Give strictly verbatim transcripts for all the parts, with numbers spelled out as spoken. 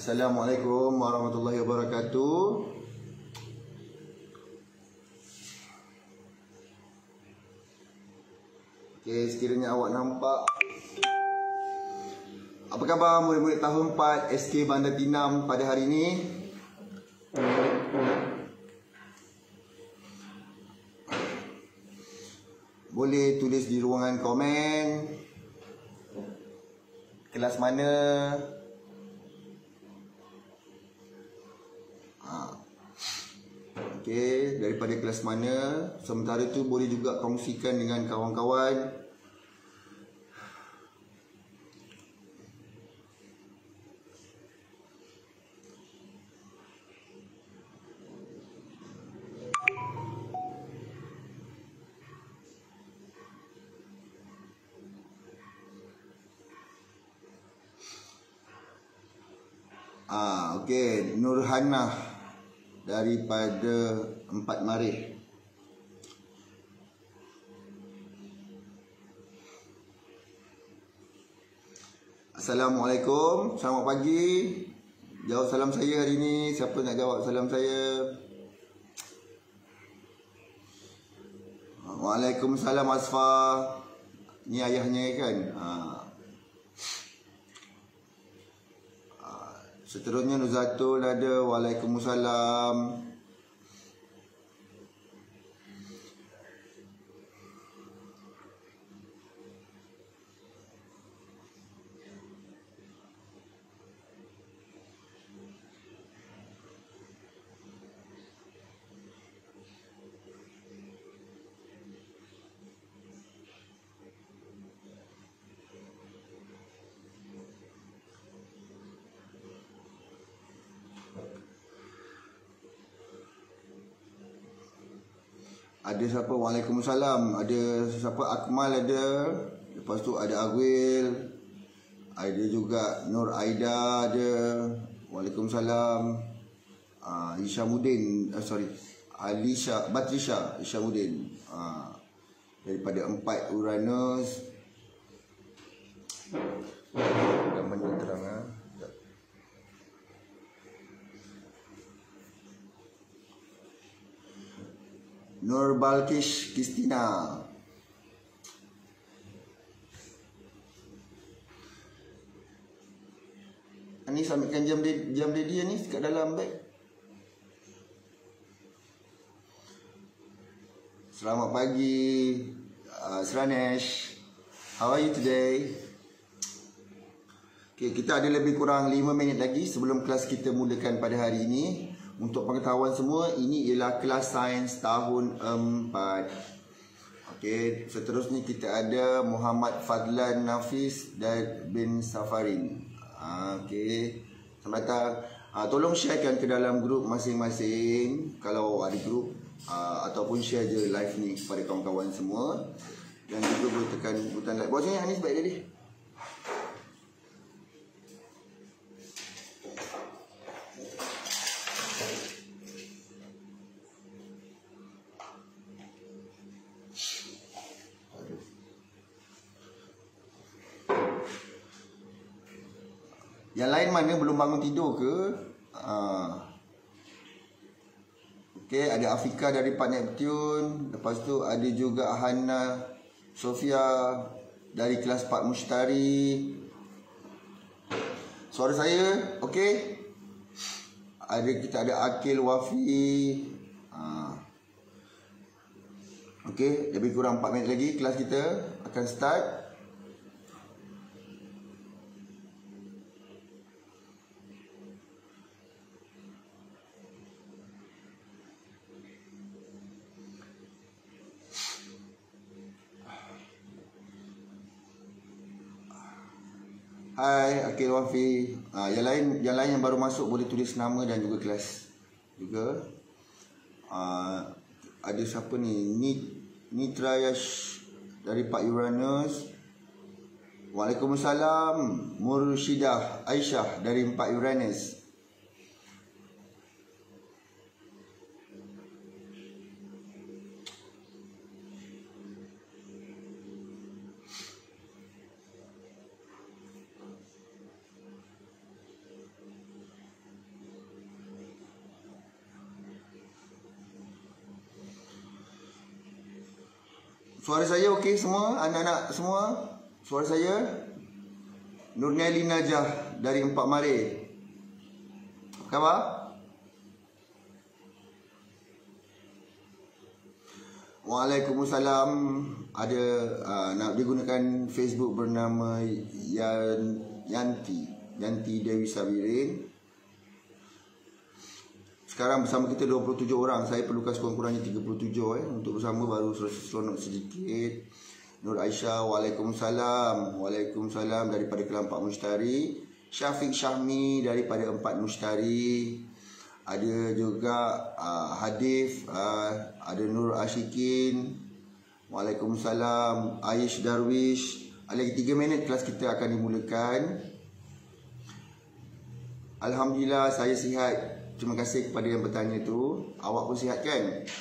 Assalamualaikum warahmatullahi wabarakatuh. Okey, sekiranya awak nampak. Apa khabar murid-murid tahun empat S K Bandar Tinam pada hari ini? Boleh tulis di ruangan komen. Kelas mana? Ha. Okey, daripada kelas mana? Sementara tu boleh juga kongsikan dengan kawan-kawan. Ah, okey, Nurhana daripada Empat Marih. Assalamualaikum, selamat pagi. Jawab salam saya hari ni. Siapa nak jawab salam saya? Waalaikumsalam Asfa. Ni ayahnya kan? Ah. Seterusnya Nuzatul ada. Waalaikumsalam. Ada siapa? Waalaikumsalam. Ada siapa? Akmal ada. Lepas tu ada Agwil. Ada juga Nur Aida ada. Waalaikumsalam. uh, Isyamuddin, uh, sorry Alisha Batrisha Isyamuddin, uh, daripada Empat Uranus. Gambarnya terang ha? Nur Balkish Kristina. Ni sampaikan jam dia, jam dia, dia ni kat dalam beg. Selamat pagi uh, Sranesh. How are you today? Okay, kita ada lebih kurang lima minit lagi sebelum kelas kita mulakan pada hari ini. Untuk pengetahuan semua, ini ialah kelas sains tahun empat. Okey, seterusnya kita ada Muhammad Fadlan Nafis dan bin Safarin. Okey, selamat datang. Uh, tolong sharekan ke dalam grup masing-masing kalau ada grup, uh, ataupun share je live ni kepada kawan-kawan semua. Dan juga boleh tekan butang like. Bawa sini Anis baik tadi. Yang lain mana belum bangun tidur ke? Uh. Okey, ada Afika dari Pak Neptune. Lepas tu ada juga Hana Sofia dari kelas Pak Mushtari. Suara saya okey? Ada, kita ada Akil Wafi. Uh. Okey, lebih kurang empat minit lagi kelas kita akan start. Hai Akil Wafi. uh, Yang lain yang lain yang baru masuk boleh tulis nama dan juga kelas juga. uh, Ada siapa ni? Nitra Yash dari Pak Uranus. Waalaikumsalam. Murshidah Aisyah dari Empat Uranus. Suara saya okey semua? Anak-anak semua? Suara saya? Nurniali Najah dari Empat Mare. Apa khabar? Waalaikumsalam. Ada uh, nak digunakan Facebook bernama Yan, Yanti Yanti Dewi Sabirin. Sekarang bersama kita dua puluh tujuh orang. Saya perlukan sekurang-kurangnya tiga puluh tujuh eh. Untuk bersama baru seronok sedikit. Nur Aisyah, Waalaikumsalam. Waalaikumsalam daripada Kelampak Mustari. Syafiq Syahmi daripada Empat Mustari. Ada juga uh, Hadif, uh, ada Nur Ashikin. Waalaikumsalam. Aish Darwish. Lagi tiga minit kelas kita akan dimulakan. Alhamdulillah saya sihat. Terima kasih kepada yang bertanya tu. Awak pun sihat kan?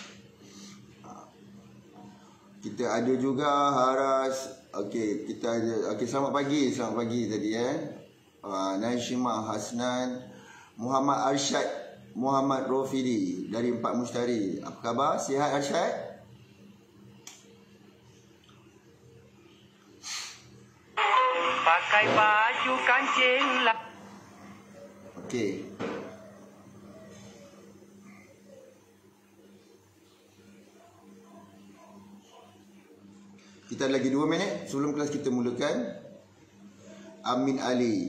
Kita ada juga Haras. Okey, kita ada. Okey, selamat pagi, selamat pagi tadi eh. Uh, Naishimah Hasnan, Muhammad Arsyad, Muhammad Rofidi dari Empat Mustari. Apa khabar? Sihat Arsyad? Pakai baju kancing lah. Okey. Kita ada lagi dua minit sebelum kelas kita mulakan. Amin Ali.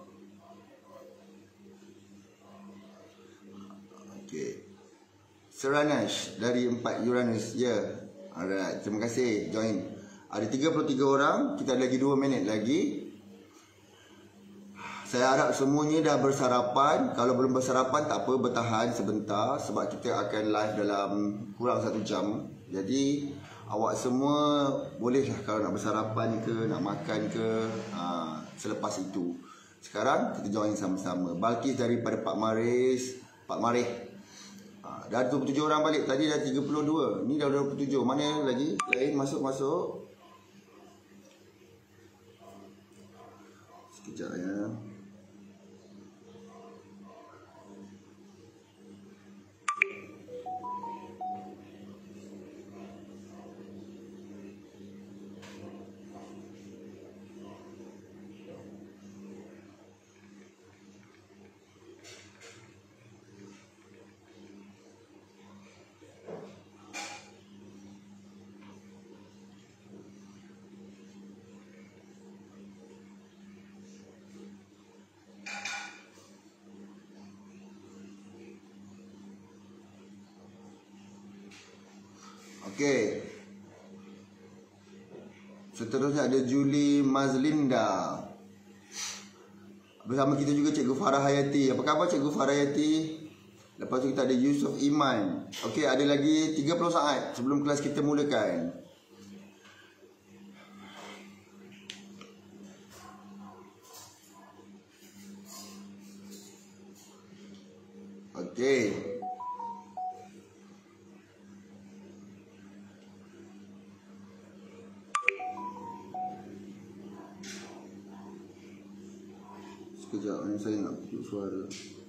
Okey. Seranash dari Empat Uranus. Ya. Yeah. Alright, terima kasih join. Ada tiga puluh tiga orang, kita ada lagi dua minit lagi. Saya harap semuanya dah bersarapan. Kalau belum bersarapan tak apa, bertahan sebentar sebab kita akan live dalam kurang satu jam. Jadi awak semua bolehlah kalau nak bersarapan ke, nak makan ke, ha, selepas itu. Sekarang kita join sama-sama. Balkis daripada Pak Maris, Pak Marih. Ha, dah dua puluh tujuh orang balik. Tadi dah tiga puluh dua. Ni dah dua puluh tujuh. Mana lagi? Lain masuk-masuk. Sekejap ya. Okey. Seterusnya ada Julie Mazlinda. Bersama kita juga Cikgu Farah Hayati. Apa khabar Cikgu Farah Hayati? Lepas tu kita ada Yusuf Iman. Okey, ada lagi tiga puluh saat sebelum kelas kita mulakan. Okey. Sekejap, ni saya nak tutup suara.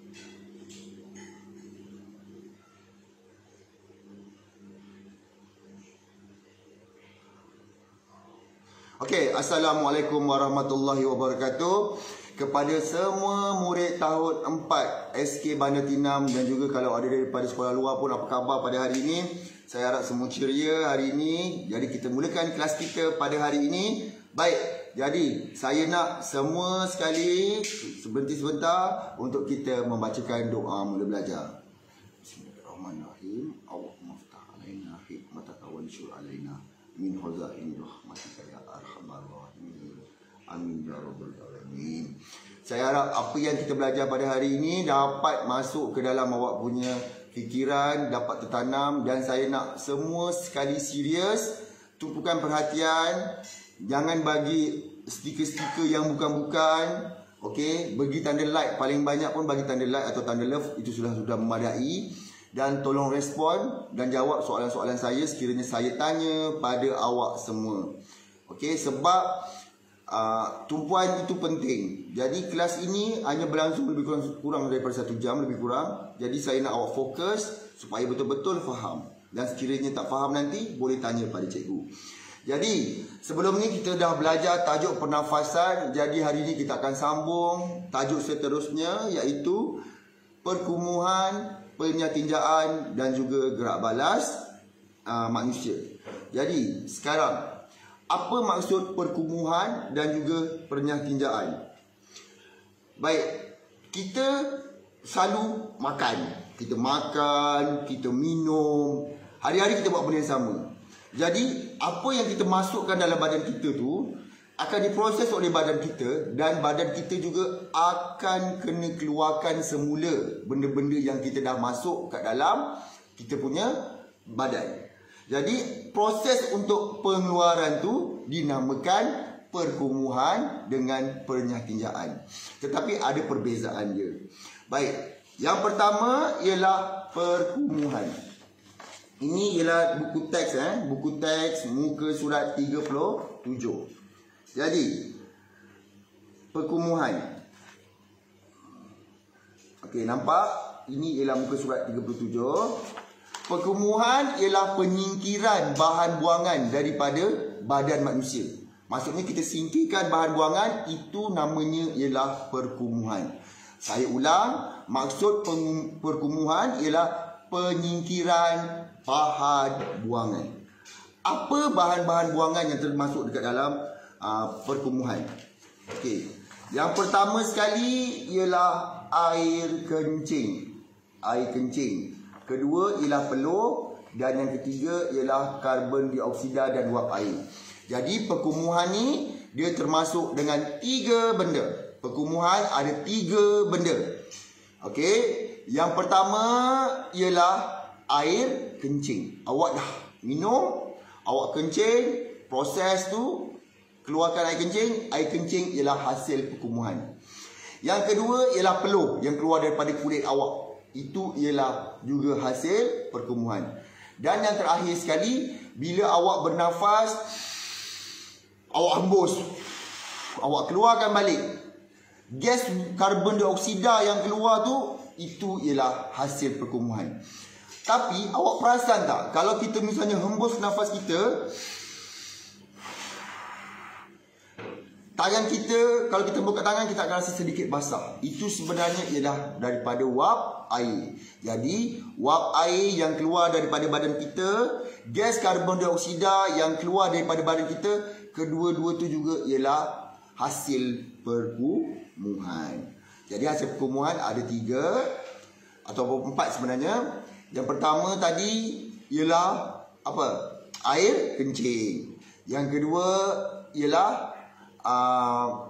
Okey, Assalamualaikum warahmatullahi wabarakatuh. Kepada semua murid tahun empat S K Bandar Tinam dan juga kalau ada daripada sekolah luar pun, apa khabar pada hari ini? Saya harap semua ceria hari ini. Jadi kita mulakan kelas kita pada hari ini. Baik, jadi saya nak semua sekali sebentar sebentar untuk kita membacakan doa mula belajar. Bismillahirrahmanirrahim. Allahumma ftah alaina hikmataka wa anshur alaina min khazain rahmatika ya arhamar rahimin. Amin ya rabbal alamin. Saya harap apa yang kita belajar pada hari ini dapat masuk ke dalam awak punya fikiran, dapat tertanam, dan saya nak semua sekali serius, tumpukan perhatian. Jangan bagi stiker-stiker yang bukan-bukan. Okey, bagi tanda like, paling banyak pun bagi tanda like atau tanda love, itu sudah sudah memadai. Dan tolong respon dan jawab soalan-soalan saya sekiranya saya tanya pada awak semua. Okey, sebab uh, tumpuan itu penting. Jadi kelas ini hanya berlangsung lebih kurang, kurang daripada satu jam, lebih kurang. Jadi saya nak awak fokus supaya betul-betul faham. Dan sekiranya tak faham nanti boleh tanya pada cikgu. Jadi sebelum ni kita dah belajar tajuk pernafasan. Jadi hari ni kita akan sambung tajuk seterusnya, iaitu perkumuhan, penyatinjaan dan juga gerak balas uh, manusia. Jadi sekarang, apa maksud perkumuhan dan juga penyatinjaan? Baik, kita selalu makan. Kita makan, kita minum. Hari-hari kita buat benda yang sama. Jadi, apa yang kita masukkan dalam badan kita tu akan diproses oleh badan kita, dan badan kita juga akan kena keluarkan semula benda-benda yang kita dah masuk kat dalam kita punya badan. Jadi, proses untuk pengeluaran tu dinamakan perkumuhan dengan penyatinjaan. Tetapi ada perbezaan dia. Baik, yang pertama ialah perkumuhan. Ini ialah buku teks eh, buku teks muka surat tiga puluh tujuh. Jadi, perkumuhan. Okey, nampak? Ini ialah muka surat tiga puluh tujuh. Perkumuhan ialah penyingkiran bahan buangan daripada badan manusia. Maksudnya kita singkirkan bahan buangan, itu namanya ialah perkumuhan. Saya ulang, maksud perkumuhan ialah penyingkiran bahan buangan. Apa bahan-bahan buangan yang termasuk dekat dalam uh, perkumuhan? Okey. Yang pertama sekali ialah air kencing. Air kencing. Kedua ialah peluh, dan yang ketiga ialah karbon dioksida dan wap air. Jadi perkumuhan ni dia termasuk dengan tiga benda. Perkumuhan ada tiga benda. Okey, yang pertama ialah air kencing. Awak dah minum, awak kencing, proses tu keluarkan air kencing. Air kencing ialah hasil perkumuhan. Yang kedua ialah peluh yang keluar daripada kulit awak. Itu ialah juga hasil perkumuhan. Dan yang terakhir sekali, bila awak bernafas, awak hembus, awak keluarkan balik, gas karbon dioksida yang keluar tu, itu ialah hasil perkumuhan. Tapi awak perasan tak, kalau kita misalnya hembus nafas kita, tangan kita, kalau kita buka tangan, kita akan rasa sedikit basah. Itu sebenarnya ialah daripada wap air. Jadi wap air yang keluar daripada badan kita, gas karbon dioksida yang keluar daripada badan kita, kedua-dua tu juga ialah hasil perkumuhan. Jadi hasil perkumuhan ada tiga atau empat sebenarnya. Yang pertama tadi ialah apa? Air kencing. Yang kedua ialah uh,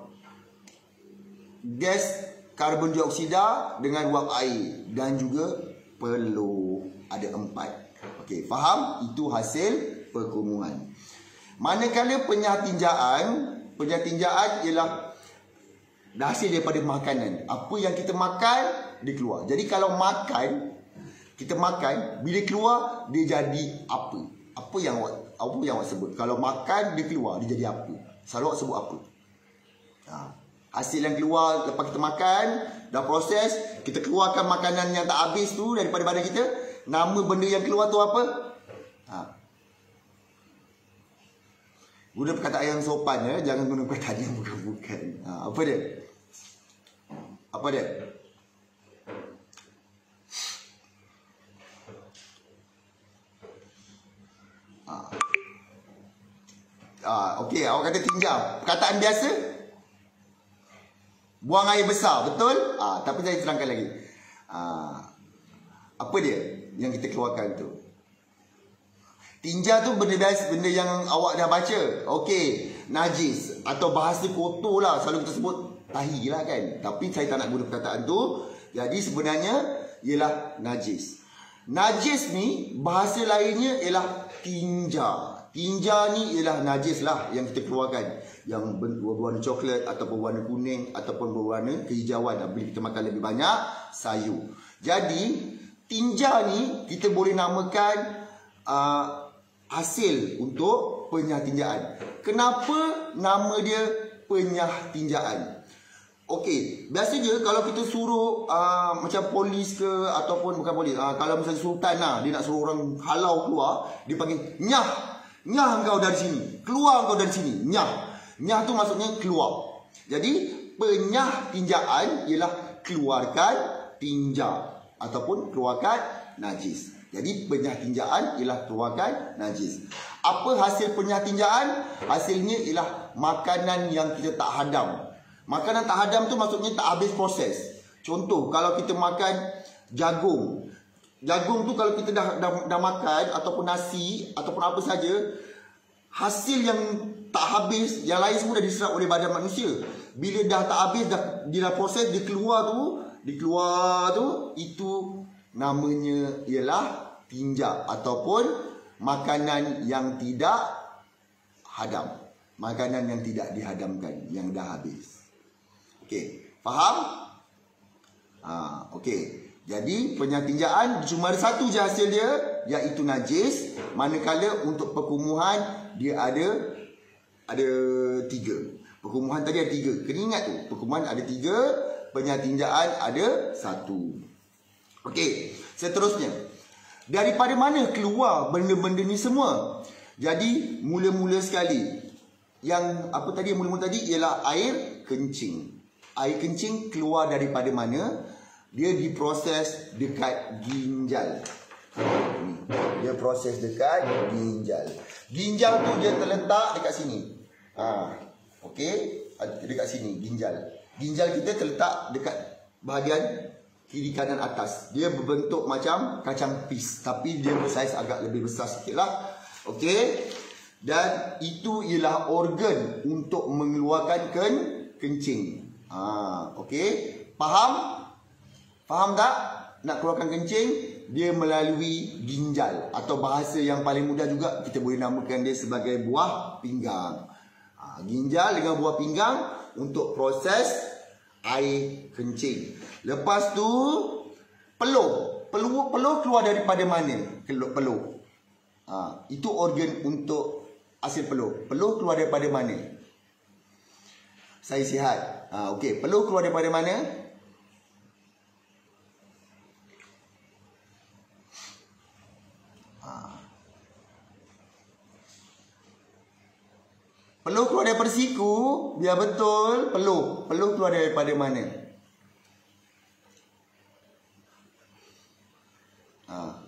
gas karbon dioksida dengan wap air, dan juga peluh. Ada empat. Okey, faham? Itu hasil perkumuhan. Manakala penyatinjaan, penyatinjaan ialah hasil daripada makanan. Apa yang kita makan, dia keluar. Jadi kalau makan, kita makan, bila keluar, dia jadi apa? Apa yang awak, apa yang awak sebut? Kalau makan, dia keluar, dia jadi apa? Selalu awak sebut apa? Ha. Hasil yang keluar lepas kita makan, dah proses, kita keluarkan makanan yang tak habis tu daripada badan kita. Nama benda yang keluar tu apa? Ha. Guna perkataan yang sopan ya, jangan guna perkataan yang bukan-bukan. Ha, apa dia? Apa dia? Ha. Ha, okey, awak kata tinjau. Perkataan biasa? Buang air besar, betul? Ha, tapi saya terangkan lagi. Ha, apa dia yang kita keluarkan tu? Tinja tu benda biasa, benda yang awak dah baca. Okey, najis atau bahasa kotor lah, selalu kita sebut tahi lah kan. Tapi saya tak nak guna perkataan tu. Jadi sebenarnya ialah najis. Najis ni bahasa lainnya ialah tinja. Tinja ni ialah najis lah yang kita keluarkan, yang berwarna coklat ataupun warna kuning ataupun berwarna kehijauan bila kita makan lebih banyak sayur. Jadi tinja ni kita boleh namakan uh, hasil untuk penyatinjaan. Kenapa nama dia penyatinjaan? Okey, biasanya kalau kita suruh uh, macam polis ke ataupun bukan polis, uh, kalau misalnya sultan lah, dia nak suruh orang halau keluar, dia panggil nyah. Nyah kau dari sini, keluar kau dari sini. Nyah. Nyah tu maksudnya keluar. Jadi penyah tinjaan ialah keluarkan tinja ataupun keluarkan najis. Jadi penyah tinjaan ialah keluarkan najis. Apa hasil penyah tinjaan? Hasilnya ialah makanan yang kita tak hadam. Makanan tak hadam tu maksudnya tak habis proses. Contoh, kalau kita makan jagung. Jagung tu kalau kita dah, dah, dah makan ataupun nasi ataupun apa saja, hasil yang tak habis, yang lain semua dah diserap oleh badan manusia. Bila dah tak habis, dah, dia dah proses, dia keluar tu, dia keluar tu, itu namanya ialah tinja ataupun makanan yang tidak hadam. Makanan yang tidak dihadamkan, yang dah habis. Okey, faham? Ha, okey. Jadi penyatinjaan cuma ada satu je hasil dia, iaitu najis. Manakala untuk perkumuhan dia ada ada tiga. Perkumuhan tadi ada tiga. Kena ingat tu, perkumuhan ada tiga, penyatinjaan ada satu. Okey, seterusnya. Daripada mana keluar benda-benda ni semua? Jadi mula-mula sekali, yang apa tadi mula-mula tadi ialah air kencing. Air kencing keluar daripada mana? Dia diproses dekat ginjal. Dia proses dekat ginjal. Ginjal tu dia terletak dekat sini. Ha, okey, dekat sini ginjal. Ginjal kita terletak dekat bahagian kiri kanan atas. Dia berbentuk macam kacang pis, tapi dia bersaiz agak lebih besar sikitlah. Okey. Dan itu ialah organ untuk mengeluarkan ken kencing. Ha, okey. Faham? Faham tak? Nak keluarkan kencing, dia melalui ginjal. Atau bahasa yang paling mudah juga, kita boleh namakan dia sebagai buah pinggang. Ha, ginjal dengan buah pinggang untuk proses air kencing. Lepas tu, peluh. Peluh, peluh keluar daripada mana? Peluh. Ha, itu organ untuk hasil peluh. Peluh keluar daripada mana? Saya sihat. Ha, okey, peluh keluar daripada mana? Peluh keluar daripada siku. Biar betul. Peluh. Peluh keluar daripada mana? Ha.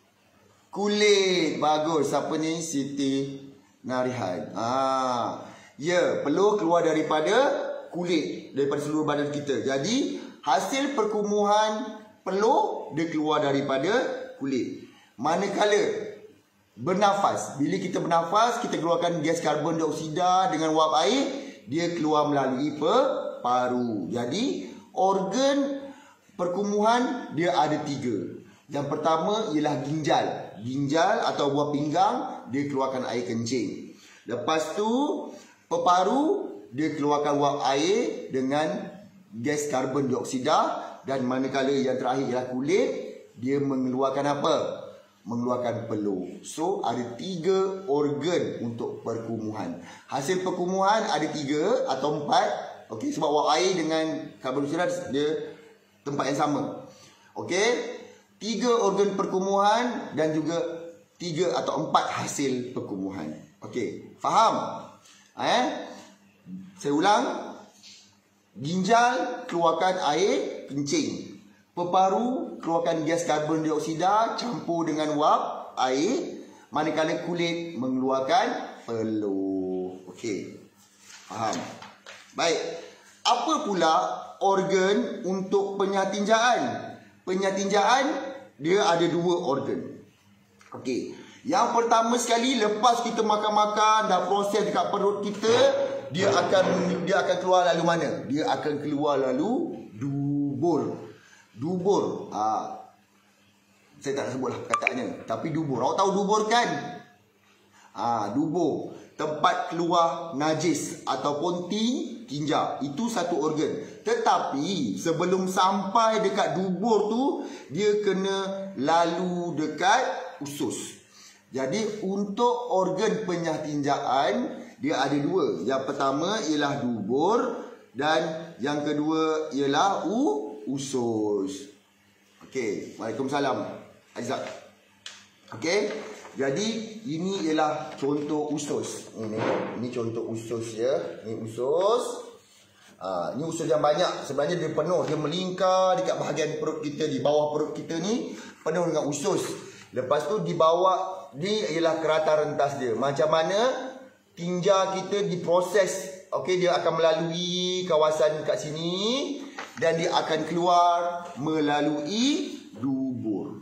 Kulit. Bagus. Siapa ni? Siti Narihan. Ha. Ya. Peluh keluar daripada kulit. Daripada seluruh badan kita. Jadi hasil perkumuhan peluh dia keluar daripada kulit. Manakala bernafas, bila kita bernafas, kita keluarkan gas karbon dioksida dengan wap air, dia keluar melalui paru. Jadi organ perkumuhan dia ada tiga. Yang pertama ialah ginjal. Ginjal atau buah pinggang, dia keluarkan air kencing. Lepas tu peparu, dia keluarkan wap air dengan gas karbon dioksida. Dan manakala yang terakhir ialah kulit, dia mengeluarkan apa? Mengeluarkan peluh. So ada tiga organ untuk perkumuhan. Hasil perkumuhan ada tiga atau empat. Okey, sebab wap air dengan karbon dioksida dia tempat yang sama. Okey, tiga organ perkumuhan dan juga tiga atau empat hasil perkumuhan. Okey, faham? Eh? Saya ulang. Ginjal keluarkan air kencing. Peparu keluarkan gas karbon dioksida campur dengan wap air. Manakala kulit mengeluarkan peluh. Okey. Faham? Baik. Apa pula organ untuk penyatinjaan? Penyatinjaan dia ada dua organ. Okey. Yang pertama sekali, lepas kita makan-makan dah proses dekat perut kita, dia akan dia akan keluar lalu mana? Dia akan keluar lalu dubur. Dubur. Ha. Saya tak nak sebutlah perkataannya. Tapi dubur. Awak tahu dubur kan? Ha, dubur. Tempat keluar najis ataupun tinja. Itu satu organ. Tetapi sebelum sampai dekat dubur tu, dia kena lalu dekat usus. Jadi untuk organ penyatinjaan, dia ada dua. Yang pertama ialah dubur. Dan yang kedua ialah u usus. Okey, Waalaikumsalam Aizat. Okey. Jadi ini ialah contoh usus. Ini, ini contoh usus ya. Ini usus. Ha, ini usus yang banyak. Sebenarnya dia penuh. Dia melingkar dekat bahagian perut kita. Di bawah perut kita ni penuh dengan usus. Lepas tu di bawah ni ialah kerata rentas dia. Macam mana tinja kita diproses. Okey, dia akan melalui kawasan kat sini. Dan dia akan keluar melalui dubur.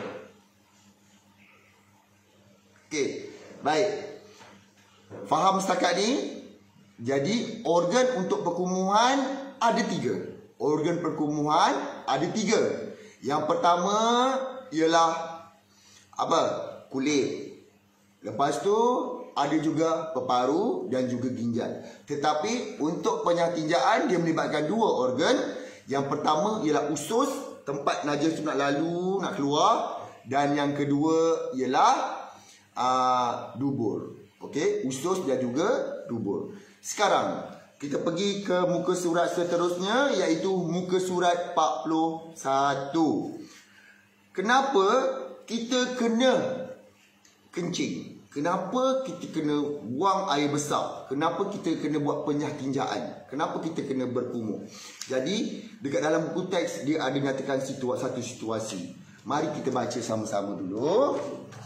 Okey, baik. Faham setakat ni? Jadi, organ untuk perkumuhan ada tiga. Organ perkumuhan ada tiga. Yang pertama ialah apa? Kulit. Lepas tu ada juga peparu dan juga ginjal. Tetapi untuk penyatinjaan dia melibatkan dua organ. Yang pertama ialah usus, tempat najis tu nak lalu, nak keluar. Dan yang kedua ialah Uh, dubur. Okey, usus dan juga dubur. Sekarang kita pergi ke muka surat seterusnya, iaitu muka surat empat puluh satu. Kenapa kita kena kencing? Kenapa kita kena buang air besar? Kenapa kita kena buat penyatinjaan? Kenapa kita kena berkumur? Jadi dekat dalam buku teks dia ada nyatakan situa- satu situasi. Mari kita baca sama-sama dulu.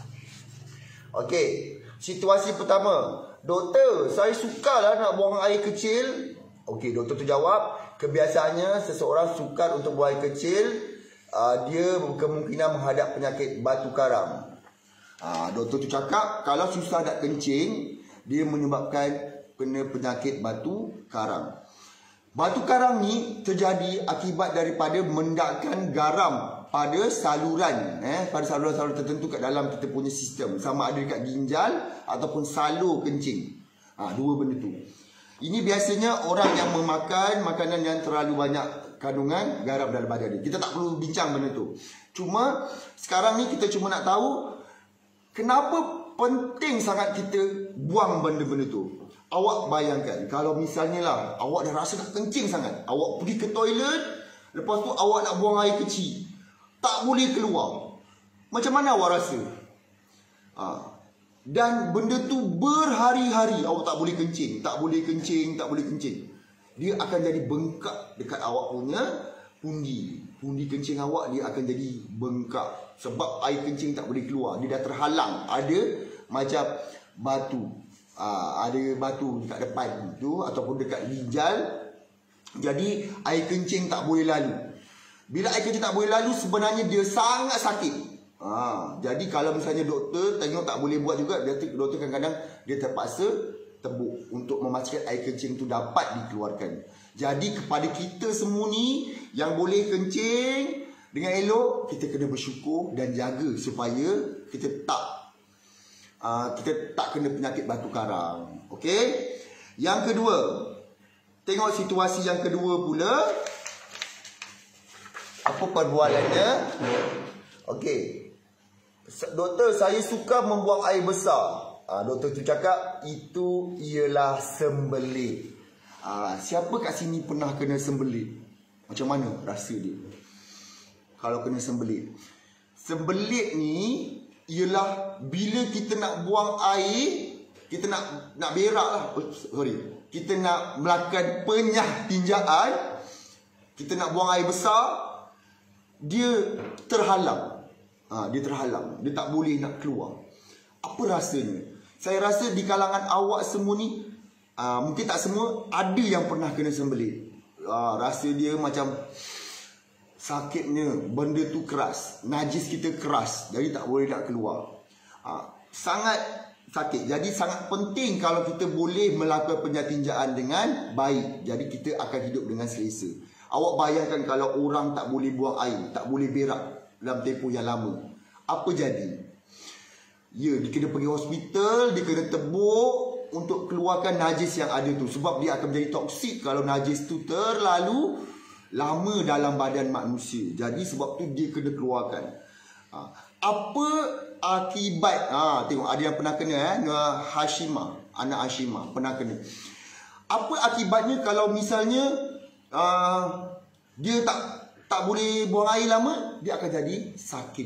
Okey, situasi pertama. Doktor, saya sukarlah nak buang air kecil. Okey, doktor tu jawab, kebiasaannya seseorang sukar untuk buang air kecil, uh, dia kemungkinan menghadap penyakit batu karang. Uh, doktor tu cakap, kalau susah nak kencing, dia menyebabkan kena penyakit batu karang. Batu karang ni terjadi akibat daripada mendakkan garam pada saluran eh pada saluran-saluran tertentu kat dalam kita punya sistem, sama ada dekat ginjal ataupun salur kencing. Ha, dua benda tu. Ini biasanya orang yang memakan makanan yang terlalu banyak kandungan garam dalam badan dia. Kita tak perlu bincang benda tu. Cuma sekarang ni kita cuma nak tahu kenapa penting sangat kita buang benda-benda tu. Awak bayangkan kalau misalnya lah awak dah rasa nak kencing sangat, awak pergi ke toilet, lepas tu awak nak buang air kecil, tak boleh keluar. Macam mana awak rasa? Ha. Dan benda tu berhari-hari awak tak boleh kencing, tak boleh kencing, tak boleh kencing. Dia akan jadi bengkak dekat awak punya pundi. Pundi kencing awak dia akan jadi bengkak sebab air kencing tak boleh keluar. Dia dah terhalang. Ada macam batu. Ha, ada batu dekat depan tu ataupun dekat ginjal. Jadi air kencing tak boleh lalu. Bila air kencing tak boleh lalu, sebenarnya dia sangat sakit. Ha, jadi kalau misalnya doktor tengok tak boleh buat juga, doktor kadang-kadang dia terpaksa tebuk untuk memastikan air kencing tu dapat dikeluarkan. Jadi kepada kita semua ni yang boleh kencing dengan elok, kita kena bersyukur dan jaga supaya kita tak uh, kita tak kena penyakit batu karang. Okey? Yang kedua, tengok situasi yang kedua pula. Apa perbualannya? Okey. Doktor, saya suka membuang air besar. Ha, doktor tu cakap itu ialah sembelit. Ha, siapa kat sini pernah kena sembelit? Macam mana rasa dia kalau kena sembelit? Sembelit ni ialah bila kita nak buang air, kita nak nak berak lah. Oh, sorry. Kita nak melakukan penyatinjaan, kita nak buang air besar, dia terhalang. Ha, dia terhalang. Dia tak boleh nak keluar. Apa rasanya? Saya rasa di kalangan awak semua ni, uh, mungkin tak semua, ada yang pernah kena sembelit. Uh, rasa dia macam sakitnya, benda tu keras. Najis kita keras, jadi tak boleh nak keluar. Uh, sangat sakit. Jadi sangat penting kalau kita boleh melakukan penyatinjaan dengan baik. Jadi kita akan hidup dengan selesa. Awak bayangkan kalau orang tak boleh buang air, tak boleh berak dalam tempoh yang lama, apa jadi? Ya, dia kena pergi hospital, dia kena tebuk untuk keluarkan najis yang ada tu. Sebab dia akan menjadi toksik kalau najis tu terlalu lama dalam badan manusia. Jadi sebab tu dia kena keluarkan. Ha, apa akibat? Ha, tengok ada yang pernah kena eh, Hashimah, anak Hashimah pernah kena. Apa akibatnya kalau misalnya uh, dia tak tak boleh buang air lama? Dia akan jadi sakit.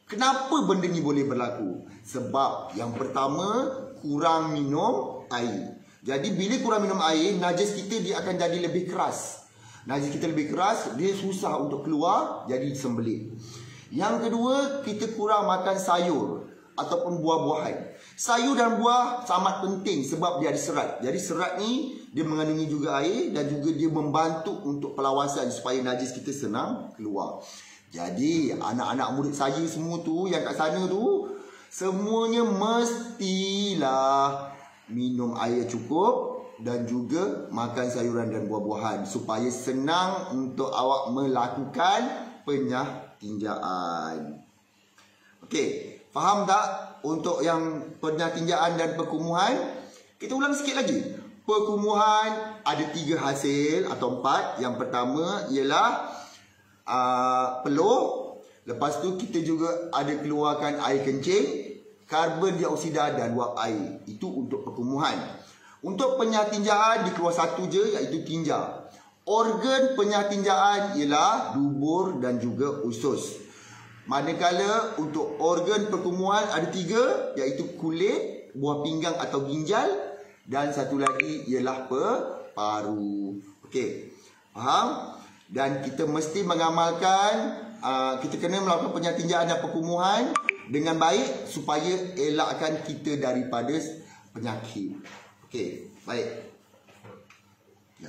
Kenapa benda ni boleh berlaku? Sebab yang pertama, kurang minum air. Jadi bila kurang minum air, najis kita dia akan jadi lebih keras. Najis kita lebih keras, dia susah untuk keluar, jadi sembelit. Yang kedua, kita kurang makan sayur ataupun buah-buahan. Sayur dan buah sangat penting sebab dia ada serat. Jadi serat ni dia mengandungi juga air dan juga dia membantu untuk pelawasan supaya najis kita senang keluar. Jadi anak-anak murid saya semua tu yang kat sana tu, semuanya mestilah minum air cukup dan juga makan sayuran dan buah-buahan supaya senang untuk awak melakukan penyatinjaan. Okey, faham tak untuk yang penyatinjaan dan perkumuhan? Kita ulang sikit lagi. Perkumuhan ada tiga hasil atau empat. Yang pertama ialah Uh, peluh. Lepas tu kita juga ada keluarkan air kencing, karbon dioksida dan wap air. Itu untuk perkumuhan. Untuk penyatinjaan dikeluar satu je, iaitu tinja. Organ penyatinjaan ialah dubur dan juga usus. Manakala untuk organ perkumuhan ada tiga, iaitu kulit, buah pinggang atau ginjal, dan satu lagi ialah paru. Okey, faham? Dan kita mesti mengamalkan, uh, kita kena melakukan penyatinjaan dan perkumuhan dengan baik supaya elakkan kita daripada penyakit. Okey, baik. Ya.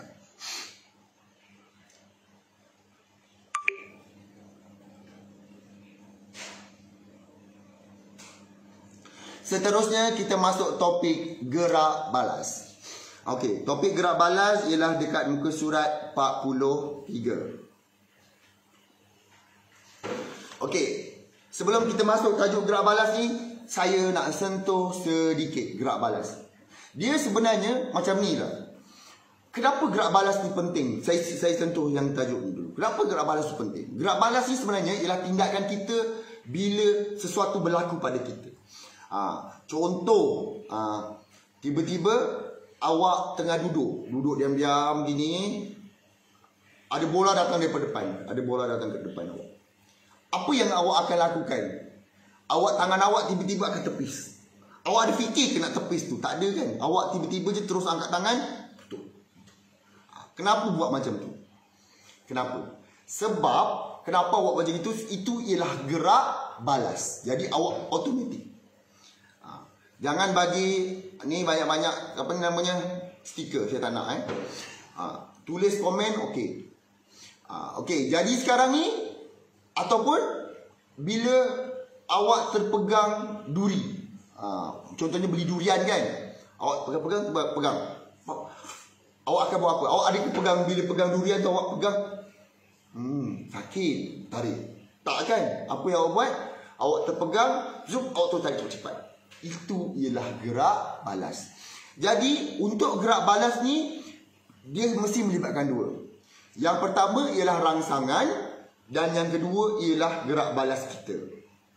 Seterusnya kita masuk topik gerak balas. Okey, topik gerak balas ialah dekat muka surat empat puluh tiga. Okey, sebelum kita masuk tajuk gerak balas ni, saya nak sentuh sedikit gerak balas. Dia sebenarnya macam ni lah. Kenapa gerak balas ni penting? Saya saya sentuh yang tajuk ni dulu. Kenapa gerak balas ni penting? Gerak balas ni sebenarnya ialah tindakan kita bila sesuatu berlaku pada kita. Ha, contoh, ha, tiba-tiba awak tengah duduk, duduk diam-diam gini, ada bola datang daripada depan, ada bola datang ke depan awak. Apa yang awak akan lakukan? Awak, tangan awak tiba-tiba akan tepis. Awak ada fikir ke nak tepis tu? Tak ada kan? Awak tiba-tiba je terus angkat tangan, tutup. Kenapa buat macam tu? Kenapa? Sebab kenapa awak macam itu? Itu ialah gerak balas. Jadi awak automatik. Jangan bagi ni banyak-banyak apa namanya stiker, saya tak nak eh. Ha, tulis komen okey. Ha, okey, jadi sekarang ni ataupun bila awak terpegang duri. Ha, contohnya beli durian kan. Awak pegang-pegang pegang. Awak akan buat apa? Awak ada pegang, bila pegang durian tu awak pegang. Hmm, sakit, tarik. Tak kan? Apa yang awak buat? Awak terpegang, zoom, awak tu tarik cepat. Itu ialah gerak balas. Jadi untuk gerak balas ni, dia mesti melibatkan dua. Yang pertama ialah rangsangan, dan yang kedua ialah gerak balas kita.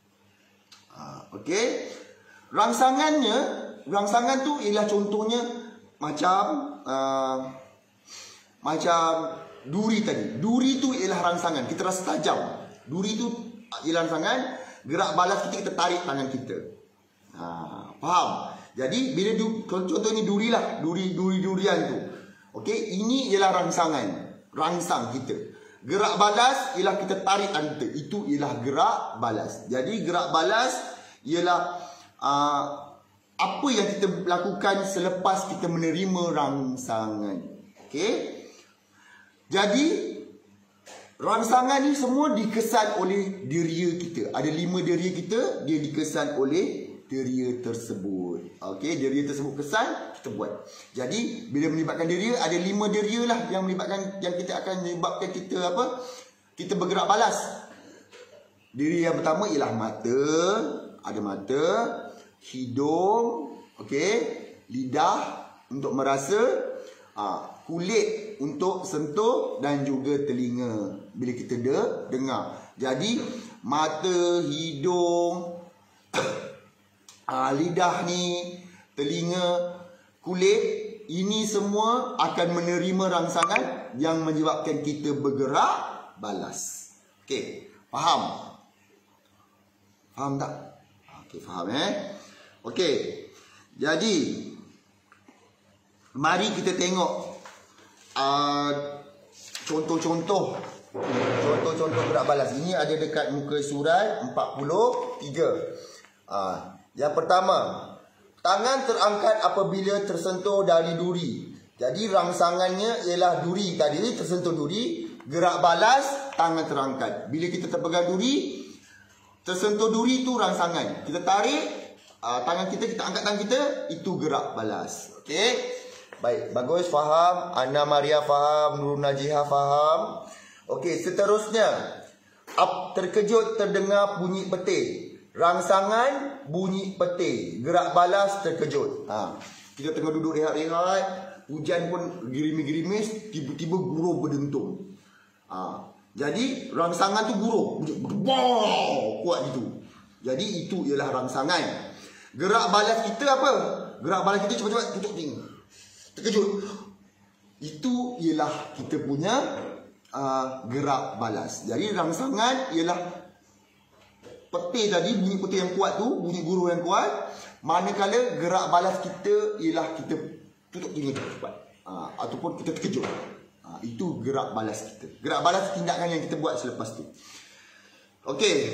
ha, Okey, Rangsangannya, rangsangan tu ialah contohnya macam uh, Macam duri tadi. Duri tu ialah rangsangan, kita rasa tajam. Duri tu ialah rangsangan. Gerak balas kita, kita tarik tangan kita. Ha, faham? Jadi bila du, contoh ni duri lah, duri duri durian tu. Okey, ini ialah rangsangan, rangsang kita. Gerak balas ialah kita tarik tangan kita. Itu ialah gerak balas. Jadi gerak balas ialah uh, apa yang kita lakukan selepas kita menerima rangsangan. Okey. Jadi rangsangan ni semua dikesan oleh deria kita. Ada lima deria kita, dia dikesan oleh deria tersebut. Okey, deria tersebut kesan, kita buat. Jadi bila melibatkan deria, ada lima deria lah yang melibatkan, yang kita akan menyebabkan kita apa? Kita bergerak balas. Deria yang pertama ialah mata, ada mata, hidung, okey, lidah untuk merasa, ha, kulit untuk sentuh dan juga telinga bila kita de dengar. Jadi mata, hidung, Ah, lidah ni, telinga, kulit, ini semua akan menerima rangsangan yang menyebabkan kita bergerak balas. Okey, faham? Faham tak? Okey, faham eh? Okey. Jadi mari kita tengok uh, contoh-contoh contoh-contoh gerak balas. Ini ada dekat muka surat empat puluh tiga. Uh, yang pertama, tangan terangkat apabila tersentuh dari duri. Jadi rangsangannya ialah duri tadi, tersentuh duri, gerak balas tangan terangkat. Bila kita terpegang duri, tersentuh duri itu rangsangan. Kita tarik uh, tangan kita, kita angkat tangan kita, itu gerak balas. Okey. Baik, bagus, faham. Ana Maria faham, Nur Najiha faham. Okey, seterusnya. Up, terkejut terdengar bunyi petir. Rangsangan bunyi petir. Gerak balas terkejut. Ha. Kita tengah duduk rehat-rehat, hujan pun gerimis-gerimis, tiba-tiba guruh berdentum. Ha. Jadi rangsangan tu guruh, wow, kuat gitu. Jadi itu ialah rangsangan. Gerak balas kita apa? Gerak balas kita cepat-cepat tutup telinga. Terkejut. Itu ialah kita punya uh, gerak balas. Jadi rangsangan ialah petir tadi, bunyi petir yang kuat tu, bunyi guruh yang kuat. Manakala gerak balas kita ialah kita tutup telinga cepat, uh, ataupun kita terkejut. uh, Itu gerak balas kita. Gerak balas tindakan yang kita buat selepas tu. Okey.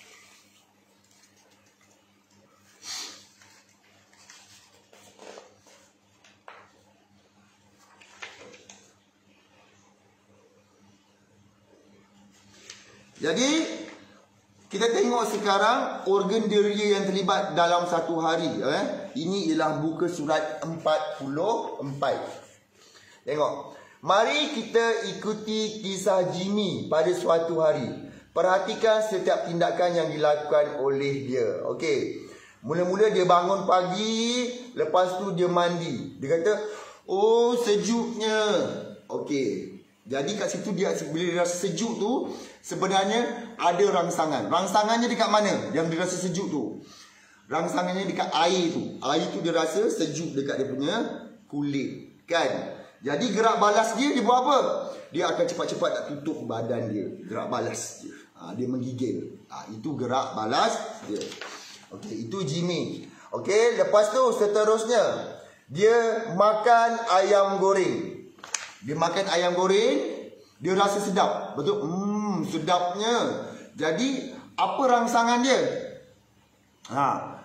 Jadi kita tengok sekarang organ deria yang terlibat dalam satu hari. eh? Ini ialah muka surat empat puluh empat. Tengok. Mari kita ikuti kisah Jimmy pada suatu hari. Perhatikan setiap tindakan yang dilakukan oleh dia. Okey. Mula-mula dia bangun pagi, lepas tu dia mandi. Dia kata, "Oh, sejuknya." Okey. Jadi kat situ dia bila dia rasa sejuk tu, sebenarnya ada rangsangan. Rangsangannya dekat mana? Yang dia rasa sejuk tu. Rangsangannya dekat air tu. Air tu dia rasa sejuk dekat dia punya kulit, kan? Jadi gerak balas dia, dia buat apa? Dia akan cepat-cepat nak tutup badan dia. Gerak balas dia. Ha, dia menggigil. Ha, itu gerak balas dia. Okey, itu Jimmy. Okey, lepas tu seterusnya dia makan ayam goreng. Dia makan ayam goreng, dia rasa sedap. Betul? Hmm, sedapnya. Jadi apa rangsangan dia? Ha.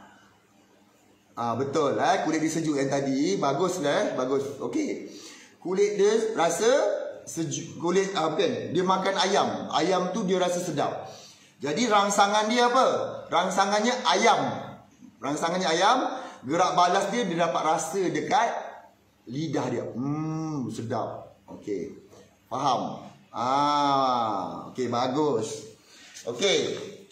Ah, betul eh, kulit dia sejuk yang tadi. Bagus lah eh, bagus. Okey. Kulit dia rasa sejuk, kulit ah, bukan, dia makan ayam. Ayam tu dia rasa sedap. Jadi rangsangan dia apa? Rangsangannya ayam. Rangsangannya ayam, gerak balas dia dia dapat rasa dekat lidah dia. Hmm, sedap. Okey. Faham? Ah, okey, bagus. Okey.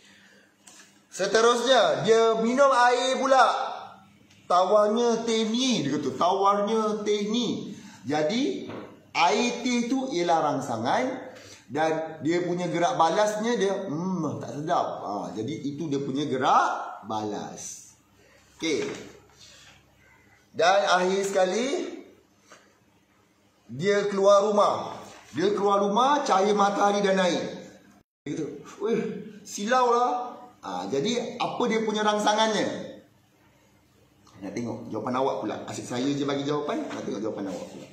Seterusnya dia minum air pula. Tawarnya teh ni, dia kata tawarnya teh ni. Jadi air teh tu ialah rangsangan dan dia punya gerak balasnya dia hmm tak sedap. Ah, jadi itu dia punya gerak balas. Okey. Dan akhir sekali dia keluar rumah. Dia keluar rumah, cahaya matahari dah naik. Dia kata, "Weh, silau lah." Ha, jadi apa dia punya rangsangannya? Nak tengok jawapan awak pula. Asyik saya je bagi jawapan, nak tengok jawapan awak pula.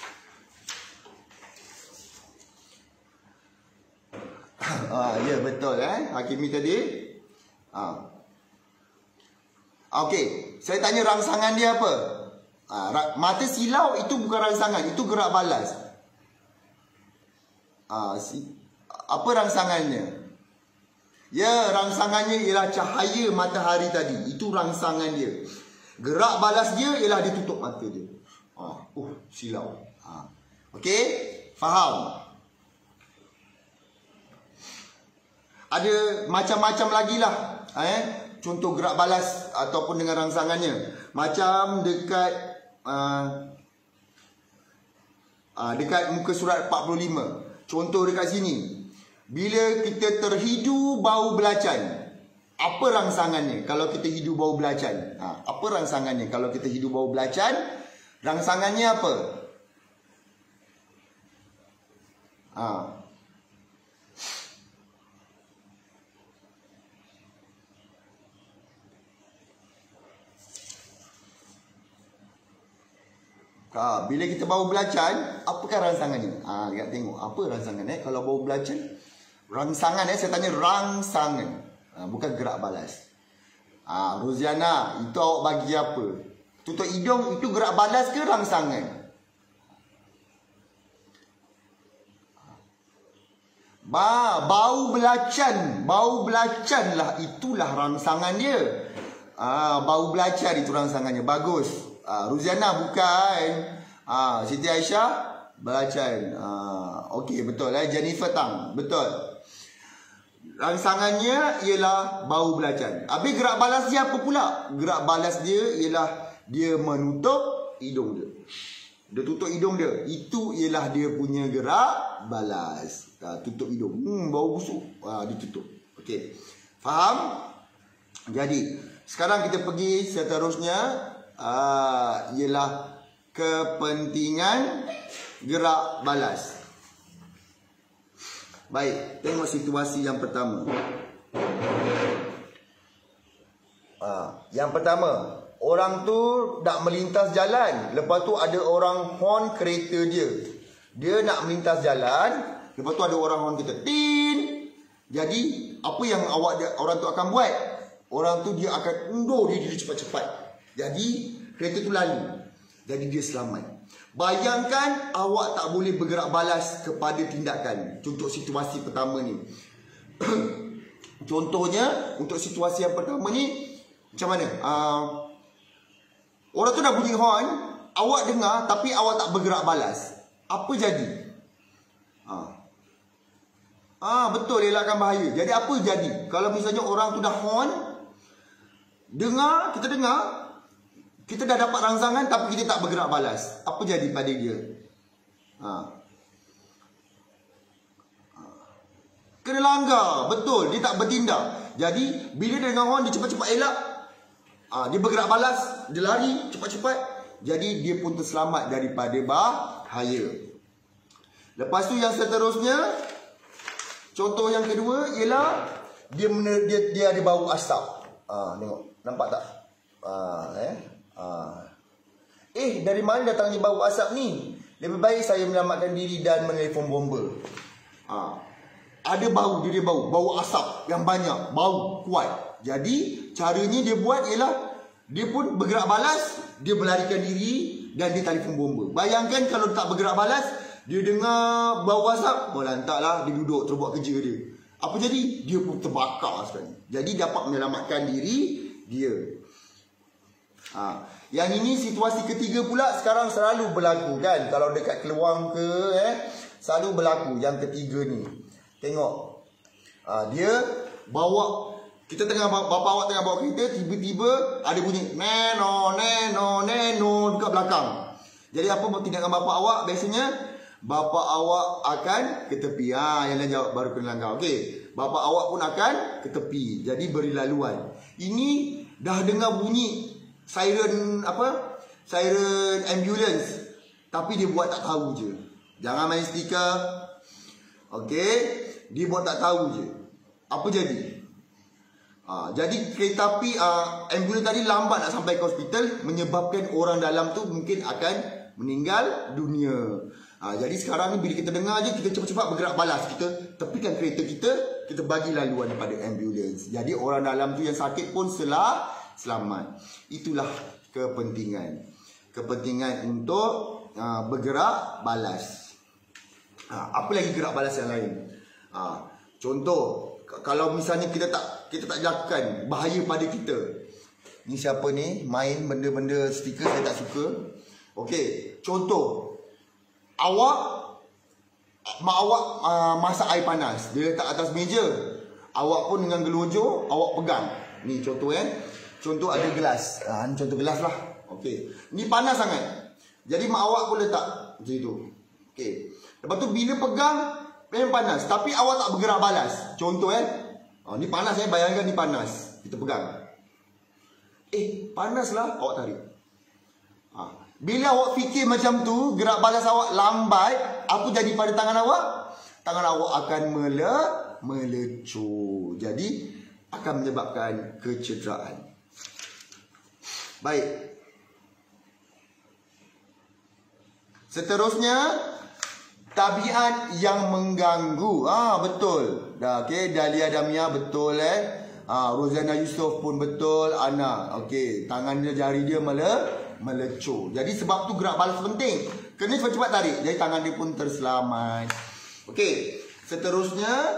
Ah, ya betul eh, Hakimi tadi. Ah. Okey, saya tanya rangsangan dia apa? Ah, mata silau itu bukan rangsangan, itu gerak balas. Ah, si, apa rangsangannya? Ya, rangsangannya ialah cahaya matahari tadi. Itu rangsangan dia. Gerak balas dia ialah dia tutup mata dia. Ah, uh, silau. Ah. Okey, faham? Ada macam-macam lagi lah eh? Contoh gerak balas ataupun dengan rangsangannya. Macam dekat uh, uh, dekat muka surat empat puluh lima. Contoh dekat sini. Bila kita terhidu bau belacan, apa rangsangannya kalau kita hidu bau belacan? Ha, apa rangsangannya kalau kita hidu bau belacan? Rangsangannya apa? Ha. Ha, bila kita bau belacan, apakah rangsangannya? Ha, lihat tengok. Apa rangsangan eh? Kalau bau belacan, rangsangan eh. Saya tanya rangsangan. Ha, bukan gerak balas. Ha, Roziana, itu awak bagi apa? Tutup hidung, itu gerak balas ke rangsangan? Ba, bau belacan, bau belacan lah, itulah rangsangan dia. Ah, bau belacan itu rangsangannya. Bagus. Ah, Ruziana bukan. Ah, Siti Aisyah belacan. Ah, okey, betul eh. Jennifer Tang, betul. Rangsangannya ialah bau belacan. Habis gerak balas dia apa pula? Gerak balas dia ialah dia menutup hidung dia. Dia tutup hidung dia. Itu ialah dia punya gerak balas. Ha, tutup hidung. Hmm, bau busuk. Ha, ditutup. Okey. Faham? Jadi, sekarang kita pergi seterusnya. Ha, ialah kepentingan gerak balas. Baik. Tengok situasi yang pertama. Ha, yang pertama. Orang tu nak melintas jalan. Lepas tu ada orang horn kereta dia. Dia nak melintas jalan. Lepas tu ada orang horn kereta. Tin. Jadi apa yang awak orang tu akan buat? Orang tu dia akan undur diri dia cepat-cepat. Jadi kereta tu lalu. Jadi dia selamat. Bayangkan awak tak boleh bergerak balas kepada tindakan. Contoh situasi pertama ni. Contohnya untuk situasi yang pertama ni macam mana? Uh, Orang tu dah bunyi horn, awak dengar tapi awak tak bergerak balas. Apa jadi? Ah, ah betul, elakkan bahaya. Jadi apa jadi? Kalau misalnya orang tu dah horn, dengar, kita dengar, kita dah dapat rangsangan tapi kita tak bergerak balas. Apa jadi pada dia? Ah. Kena langgar, betul, dia tak bertindak. Jadi bila dia dengar horn, dia cepat-cepat elak. Ah, dia bergerak balas, dia lari cepat-cepat. Jadi dia pun terselamat daripada bahaya. Lepas tu yang seterusnya, contoh yang kedua ialah dia mener, dia dia ada bau asap. Ah, tengok, nampak tak? Ah, eh. Ah. Eh, dari mana datangnya bau asap ni? Lebih baik saya menyelamatkan diri dan menelpon bomba. Ah. Ada bau, dia, dia bau, bau asap yang banyak, bau kuat. Jadi caranya dia buat ialah dia pun bergerak balas, dia melarikan diri dan dia telefon bomba. Bayangkan kalau tak bergerak balas, dia dengar bau asap, oh lantaklah dia duduk terus buat kerja dia. Apa jadi? Dia pun terbakar sekali. Jadi dapat menyelamatkan diri dia. Ha. Yang ini situasi ketiga pula sekarang selalu berlaku kan. Kalau dekat Keluang ke eh, selalu berlaku yang ketiga ni. Tengok. Ha, dia bawa, kita tengah, bapa awak tengah bawa kereta, tiba-tiba ada bunyi neno, neno, neno dekat belakang. Jadi apa tindakan bapa awak? Biasanya bapa awak akan ke tepi. Ha, yang lain jawab baru kena langgar. Okey. Bapa awak pun akan ke tepi. Jadi beri laluan. Ini dah dengar bunyi siren apa? Siren ambulance. Tapi dia buat tak tahu je. Jangan main stiker. Okey. Dia buat tak tahu je. Apa jadi? Ha, jadi kereta api uh, ambulans tadi lambat nak sampai ke hospital, menyebabkan orang dalam tu mungkin akan meninggal dunia. Ha, jadi sekarang ni bila kita dengar je, kita cepat-cepat bergerak balas. Kita tepikan kereta kita, kita bagi laluan pada ambulans. Jadi orang dalam tu yang sakit pun selah selamat. Itulah kepentingan. Kepentingan untuk uh, bergerak balas. Ha, apa lagi gerak balas yang lain? Ha, contoh, kalau misalnya kita tak kita tak lakukan, bahaya pada kita. Ni siapa ni main benda-benda stiker, saya tak suka. Okey, contoh, awak mak awak uh, masak air panas, dia letak atas meja. Awak pun dengan gelojoh awak pegang. Ni contoh eh. Contoh ada gelas. Ah, ni contoh gelas lah. Okey. Ni panas sangat. Jadi mak awak pun letak macam itu. Okey. Lepas tu bila pegang memang panas, tapi awak tak bergerak balas. Contoh eh. Oh, ni panas eh, bayangkan ni panas. Kita pegang. Eh, panaslah, awak tarik. Ha. Bila awak fikir macam tu, gerak balas awak lambat, apa jadi pada tangan awak? Tangan awak akan mele melecur. Jadi akan menyebabkan kecederaan. Baik. Seterusnya, tabiat yang mengganggu. Ah betul. Dah okey, Dahlia Damia betul eh. Ah Rozana Yusof pun betul, Ana. Okey, tangan dia, jari dia mele melecur. Jadi sebab tu gerak balas penting. Kena cepat-cepat tarik. Jadi tangan dia pun terselamat. Okey, seterusnya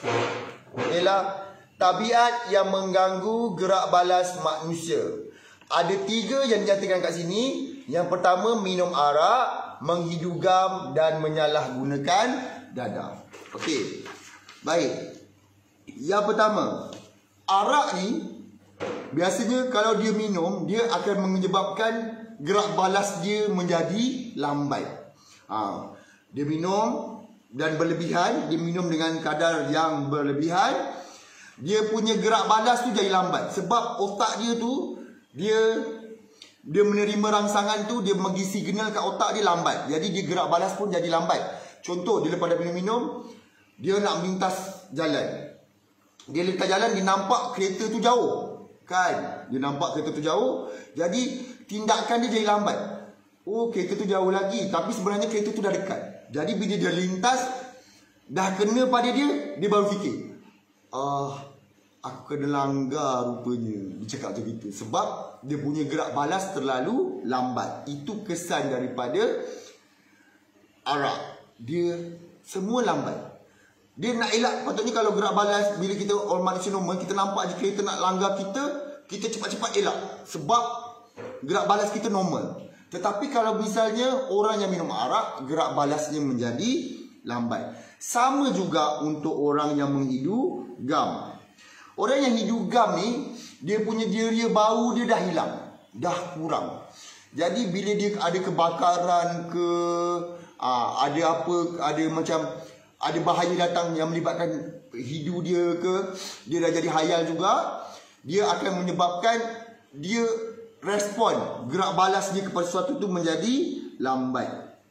ialah tabiat yang mengganggu gerak balas manusia. Ada tiga yang dinyatakan kat sini. Yang pertama, minum arak, menghidu gam dan menyalahgunakan dadah. Okey. Baik. Yang pertama, arak ni biasanya kalau dia minum, dia akan menyebabkan gerak balas dia menjadi lambat. Ha, dia minum dan berlebihan, dia minum dengan kadar yang berlebihan, dia punya gerak balas tu jadi lambat. Sebab otak dia tu, dia dia menerima rangsangan tu, dia bagi signal kat otak dia lambat. Jadi dia gerak balas pun jadi lambat. Contoh, dia lepas dah minum-minum, dia nak melintas jalan. Dia lintas jalan, dia nampak kereta tu jauh. Kan? Dia nampak kereta tu jauh. Jadi tindakan dia jadi lambat. Oh, kereta tu jauh lagi. Tapi sebenarnya kereta tu dah dekat. Jadi bila dia lintas, dah kena pada dia, dia baru fikir. Ah, aku kena langgar rupanya. Dia cakap macam itu. Sebab dia punya gerak balas terlalu lambat. Itu kesan daripada arak. Dia semua lambat. Dia nak elak. Patutnya kalau gerak balas, bila kita orang manusia normal, kita nampak je kereta nak langgar kita, kita cepat-cepat elak. Sebab gerak balas kita normal. Tetapi kalau misalnya orang yang minum arak, gerak balasnya menjadi lambat. Sama juga untuk orang yang menghidu gam. Orang yang hidu gam ni, dia punya deria bau dia dah hilang. Dah kurang. Jadi bila dia ada kebakaran ke, aa, ada apa, ada macam, ada bahaya datang yang melibatkan hidu dia ke, dia dah jadi hayal juga, dia akan menyebabkan dia respon, gerak balas dia kepada sesuatu tu menjadi lambat.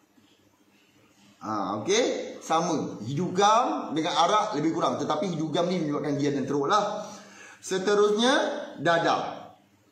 Ha, okey, sama. Hidu gam dengan arak lebih kurang, tetapi hidu gam ni menyebabkan gian dan teruk lah. Seterusnya, dadah.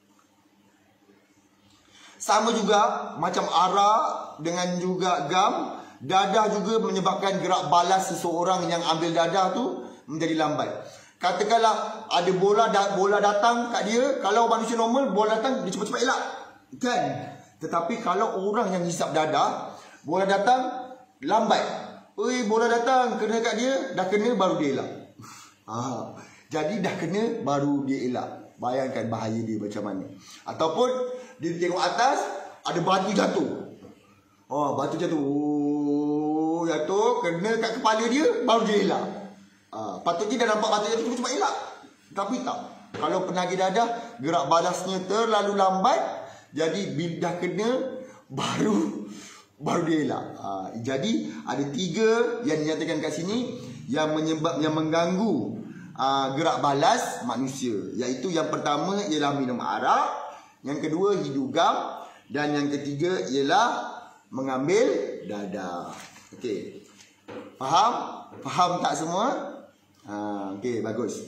Sama juga macam arak dengan juga gam, dadah juga menyebabkan gerak balas seseorang yang ambil dadah tu menjadi lambat. Katakanlah ada bola bola datang kat dia, kalau manusia normal bola datang dia cepat-cepat elak, kan? Tetapi kalau orang yang hisap dadah, bola datang lambat. Oi, bola datang kena kat dia, dah kena baru dia elak. Ha, jadi dah kena baru dia elak. Bayangkan bahaya dia macam mana. Ataupun dia tengok atas ada batu jatuh. Oh, batu jatuh. Oh, jatuh kena kat kepala dia baru dia elak. Ha, patutnya dah nampak batu jatuh cepat elak. Tapi tak. Kalau penagih dadah, gerak balasnya terlalu lambat. Jadi bila dah kena baru baru dia elak. Ha, jadi ada tiga yang dinyatakan kat sini yang menyebab yang mengganggu uh, gerak balas manusia. Iaitu yang pertama ialah minum arak, yang kedua hidu gam, dan yang ketiga ialah mengambil dadah. Okey. Faham? Faham tak semua? Ha, okey, bagus.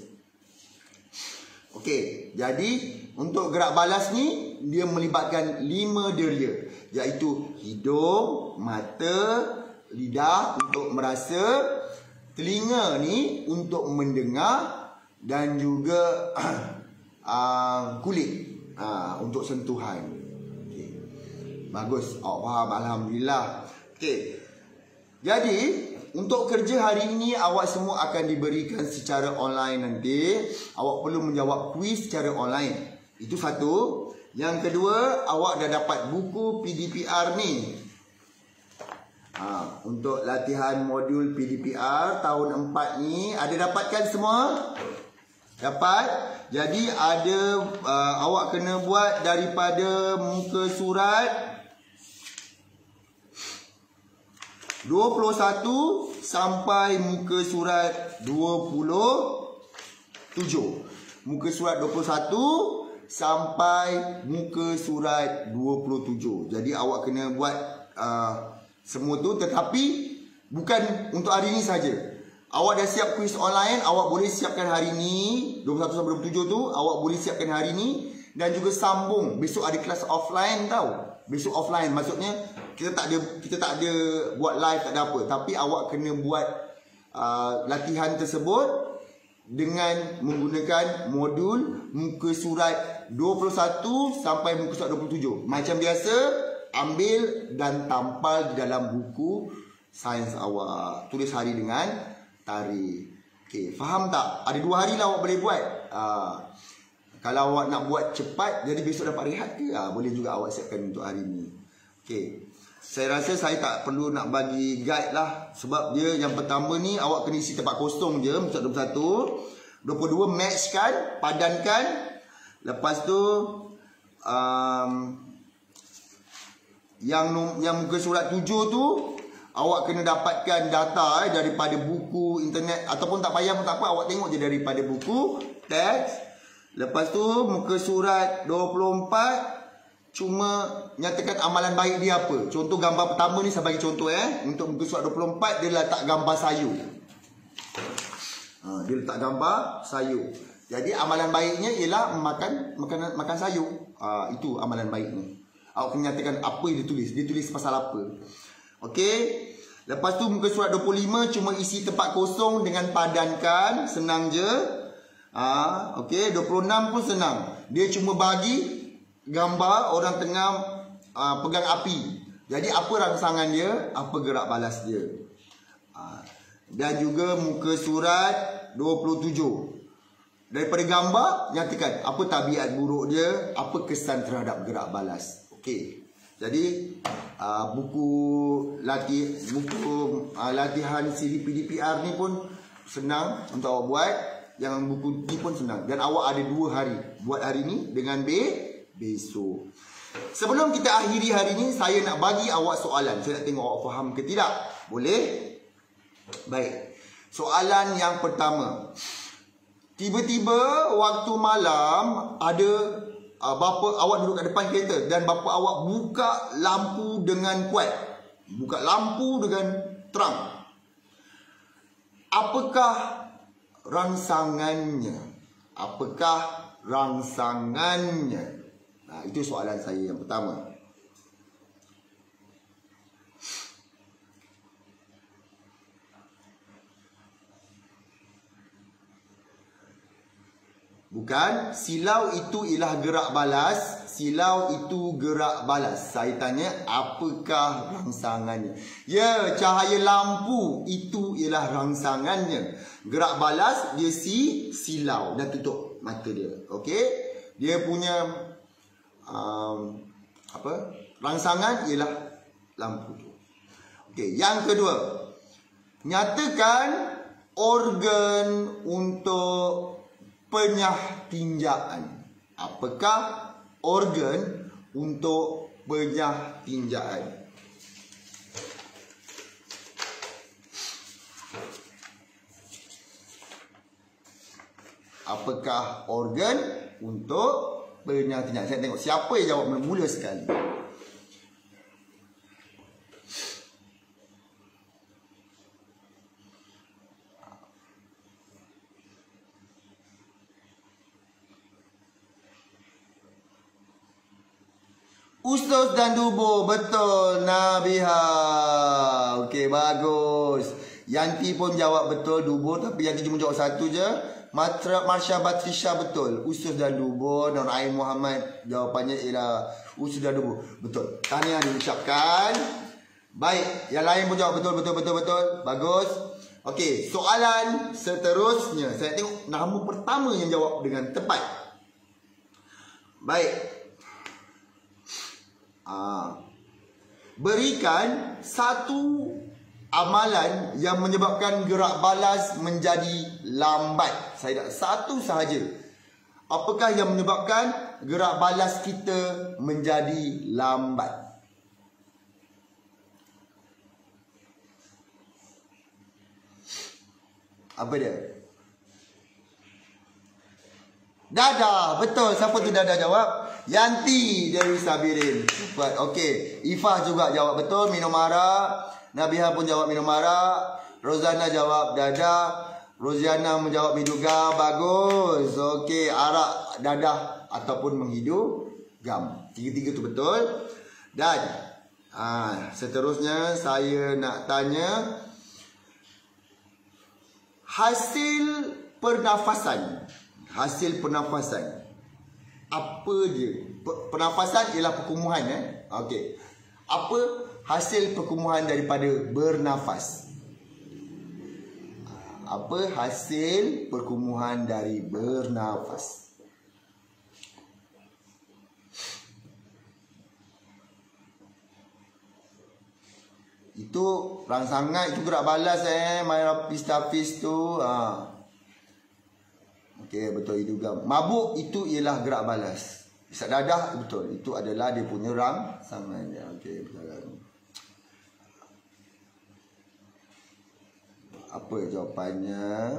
Okey, jadi untuk gerak balas ni dia melibatkan lima deria, iaitu hidung, mata, lidah untuk merasa, telinga ni untuk mendengar, dan juga uh, kulit uh, untuk sentuhan. Okay. Bagus, awak faham, alhamdulillah. Okey. Jadi untuk kerja hari ini awak semua akan diberikan secara online nanti. Awak perlu menjawab kuis secara online. Itu satu. Yang kedua, awak dah dapat buku P D P R ni. Ha, untuk latihan modul P D P R tahun empat ni ada dapatkan semua? Dapat. Jadi ada uh, awak kena buat daripada muka surat dua puluh satu sampai muka surat dua puluh tujuh. Muka surat dua puluh satu sampai muka surat dua puluh tujuh. Jadi awak kena buat uh, semua tu, tetapi bukan untuk hari ni saja. Awak dah siap kuis online, awak boleh siapkan hari ni dua puluh satu sampai dua puluh tujuh tu, awak boleh siapkan hari ni dan juga sambung. Besok ada kelas offline tau. Besok offline maksudnya kita tak ada kita tak ada buat live, tak ada apa, tapi awak kena buat uh, latihan tersebut dengan menggunakan modul muka surat dua puluh satu sampai muka surat dua puluh tujuh. Macam biasa, ambil dan tampal di dalam buku sains awak. Tulis hari dengan tarikh. Okey, faham tak? Ada dua hari lah awak boleh buat. Uh, kalau awak nak buat cepat, jadi besok dapat rehat ke? Uh, boleh juga awak siapkan untuk hari ni. Okey. Saya rasa saya tak perlu nak bagi guide lah. Sebab dia yang pertama ni awak kena isi tempat kosong je. Muka dua puluh satu, dua puluh dua matchkan, padankan. Lepas tu um, Yang yang muka surat tujuh tu awak kena dapatkan data eh, daripada buku internet. Ataupun tak payah pun tak apa, awak tengok je daripada buku teks. Lepas tu muka surat dua puluh empat, cuma nyatakan amalan baik dia apa. Contoh gambar pertama ni saya bagi contoh eh. Untuk muka surat dua puluh empat, dia letak gambar sayur. Ha, dia letak gambar sayur. Jadi amalan baiknya ialah makan makan makan sayur. Ha, itu amalan baik ni. Awak kena nyatakan apa yang dia tulis. Dia tulis pasal apa. Okey. Lepas tu muka surat dua puluh lima cuma isi tempat kosong dengan padankan. Senang je. Ha, okey. dua puluh enam pun senang. Dia cuma bagi gambar orang tengah uh, pegang api. Jadi apa rangsangan dia, apa gerak balas dia. uh, Dan juga muka surat dua puluh tujuh, daripada gambar nyatakan apa tabiat buruk dia, apa kesan terhadap gerak balas. Okey. Jadi uh, buku latih buku uh, latihan C D P D P R ni pun senang untuk awak buat. Yang buku ni pun senang. Dan awak ada dua hari. Buat hari ni dengan B besok. Sebelum kita akhiri hari ni, saya nak bagi awak soalan. Saya nak tengok awak faham ke tidak. Boleh? Baik. Soalan yang pertama. Tiba-tiba waktu malam ada uh, bapa awak duduk kat depan kereta dan bapa awak buka lampu dengan kuat. Buka lampu dengan terang. Apakah rangsangannya? Apakah rangsangannya? Nah, itu soalan saya yang pertama. Bukan, silau itu ialah gerak balas. Silau itu gerak balas. Saya tanya, apakah rangsangannya? Ya, cahaya lampu itu ialah rangsangannya. Gerak balas, dia si silau dan tutup mata dia. Okey? Dia punya Um, apa rangsangan ialah lampu tu. Okey, yang kedua, nyatakan organ untuk penyah tinjaan. Apakah organ untuk penyah tinjaan? Apakah organ untuk penyah tinjaan? Saya tengok siapa yang jawab mula-mula sekali. Usus dan dubur. Betul, Nabiha. Okey, bagus. Yanti pun jawab betul, dubur. Tapi Yanti cuma jawab satu je. Matra Marsha Batrisha betul. Usus dan dubur. Dan Ain Muhammad jawapannya ialah usus dan dubur. Betul. Tahniah diucapkan. Baik, yang lain pun jawab betul betul betul betul. Bagus. Okey, soalan seterusnya. Saya tengok nama pertama yang jawab dengan tepat. Baik. Ah. Berikan satu amalan yang menyebabkan gerak balas menjadi lambat. Saya nak satu sahaja. Apakah yang menyebabkan gerak balas kita menjadi lambat? Apa dia? Dadah. Betul. Siapa tu Dadah jawab? Yanti dari Sabirin. Cepat. Okey. Ifah juga jawab betul. Minum arak. Nabiha pun jawab minum arak. Rozana jawab dadah. Roziana menjawab miduga. Bagus. Okey, arak, dadah ataupun menghidu gam. Tiga-tiga tu betul. Dan Ha, seterusnya saya nak tanya hasil pernafasan. Hasil pernafasan. Apa dia? Pernafasan ialah perkumuhan eh. Okey. Apa hasil perkumuhan daripada bernafas? Apa hasil perkumuhan dari bernafas? Itu rangsangan, itu gerak balas eh, main rapis-tapis tu. Ha. Okey, betul itu juga. Mabuk itu ialah gerak balas. Isak dadah betul. Itu adalah dia punya rangsangan. Okey, betul. Apa jawapannya?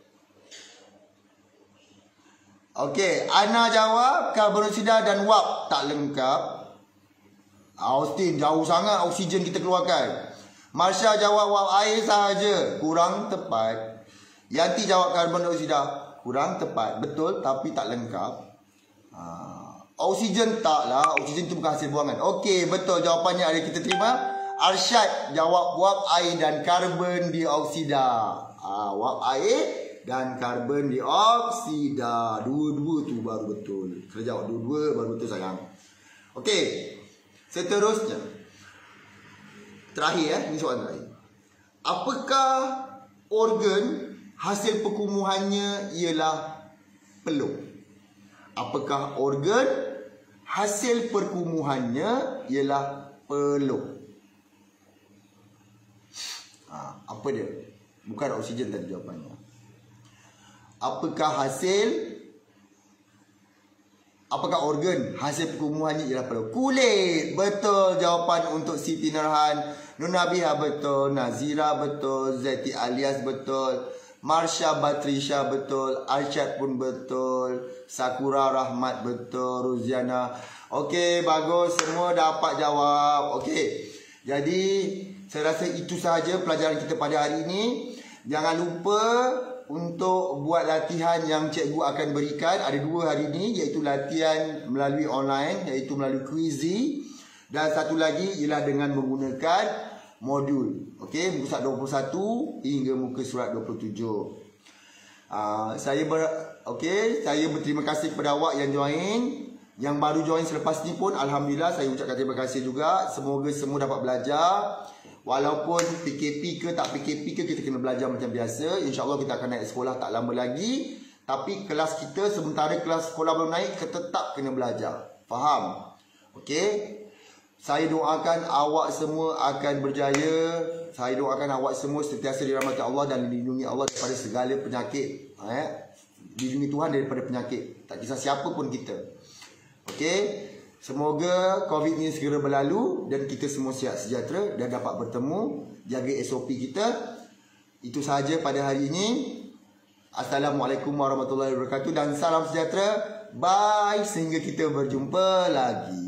Okey, Ana jawab karbon dioksida dan wap tak lengkap. Austin jauh sangat oksigen kita keluarkan. Marsha jawab wap air sahaja, kurang tepat. Yanti jawab karbon dioksida, kurang tepat. Betul tapi tak lengkap. Ha, oksigen tak lah, oksigen tu bukan hasil buangan. Okey, betul jawapannya ada kita terima. Arsyad jawab wap air dan karbon dioksida. Ha, wap air dan karbon dioksida. Dua-dua tu baru betul. Kena jawab dua-dua baru betul sayang. Okey. Seterusnya. Terakhir eh, ini soalan terakhir. Apakah organ hasil perkumuhannya ialah peluh? Apakah organ hasil perkumuhannya ialah peluh? Ha, apa dia? Bukan oksigen tadi jawapannya. Apakah hasil Apakah organ hasil perkumuhannya ialah peluh? Kulit. Betul jawapan untuk Siti Nurhan. Nunabiha betul. Nazira betul. Zeti Alias betul. Marsha Batrisha betul. Arsyad pun betul. Sakura Rahmat betul. Ruziana. Okey, bagus. Semua dapat jawab. Okey. Jadi saya rasa itu sahaja pelajaran kita pada hari ini. Jangan lupa untuk buat latihan yang cikgu akan berikan. Ada dua hari ini, iaitu latihan melalui online, iaitu melalui Quizzy. Dan satu lagi ialah dengan menggunakan modul. Okey, muka surat dua puluh satu hingga muka surat dua puluh tujuh. uh, Saya ber, okey, saya berterima kasih kepada awak yang join. Yang baru join selepas ni pun alhamdulillah saya ucapkan terima kasih juga. Semoga semua dapat belajar. Walaupun P K P ke tak P K P ke, kita kena belajar macam biasa. InsyaAllah kita akan naik sekolah tak lama lagi. Tapi kelas kita, sementara kelas sekolah belum naik, kita tetap kena belajar. Faham? Okey. Saya doakan awak semua akan berjaya. Saya doakan awak semua sentiasa dirahmati Allah dan dilindungi Allah daripada segala penyakit. Eh? Dilindungi Tuhan daripada penyakit. Tak kisah siapa pun kita. Okey. Semoga COVID ni segera berlalu dan kita semua sihat sejahtera dan dapat bertemu, jaga S O P kita. Itu sahaja pada hari ini. Assalamualaikum warahmatullahi wabarakatuh dan salam sejahtera. Bye, sehingga kita berjumpa lagi.